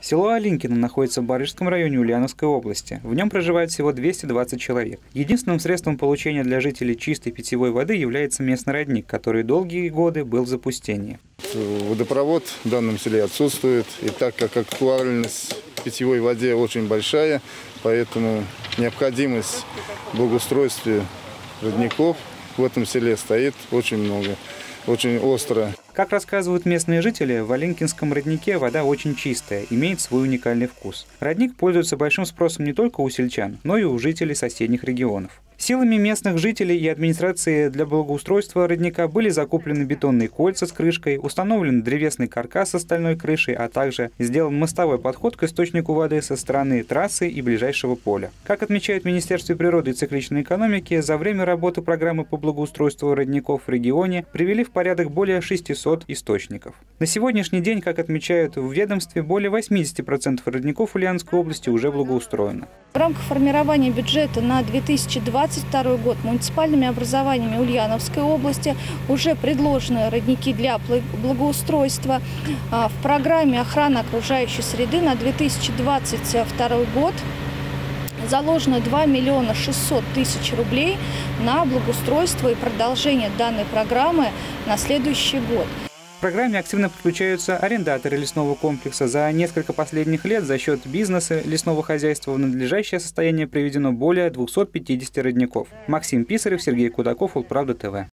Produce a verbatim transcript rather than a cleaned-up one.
Село Алинкино находится в Барыжском районе Ульяновской области. В нем проживает всего двести двадцать человек. Единственным средством получения для жителей чистой питьевой воды является местный родник, который долгие годы был в запустении. Водопровод в данном селе отсутствует, и так как актуальность питьевой воде очень большая, поэтому необходимость в благоустройстве родников в этом селе стоит очень много, очень остро. Как рассказывают местные жители, в Алинкинском роднике вода очень чистая, имеет свой уникальный вкус. Родник пользуется большим спросом не только у сельчан, но и у жителей соседних регионов. Силами местных жителей и администрации для благоустройства родника были закуплены бетонные кольца с крышкой, установлен древесный каркас с стальной крышей, а также сделан мостовой подход к источнику воды со стороны трассы и ближайшего поля. Как отмечает в Министерстве природы и цикличной экономики, за время работы программы по благоустройству родников в регионе привели в порядок более шестисот источников. На сегодняшний день, как отмечают в ведомстве, более восьмидесяти процентов родников Ульяновской области уже благоустроено. В рамках формирования бюджета на две тысячи двадцать второй год муниципальными образованиями Ульяновской области уже предложены родники для благоустройства. В программе охраны окружающей среды на две тысячи двадцать второй год заложено два миллиона шестьсот тысяч рублей на благоустройство и продолжение данной программы на следующий год. В программе активно подключаются арендаторы лесного комплекса. За несколько последних лет за счет бизнеса лесного хозяйства в надлежащее состояние приведено более двухсот пятидесяти родников. Максим Писарев, Сергей Кудаков, Улправда ТВ.